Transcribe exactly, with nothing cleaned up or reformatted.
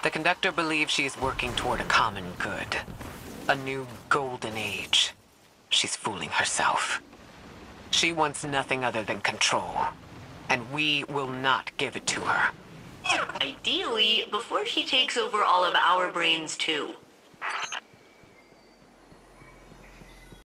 The Conductor believes she is working toward a common good. A new golden age. She's fooling herself. She wants nothing other than control. And we will not give it to her. Ideally, before she takes over all of our brains too.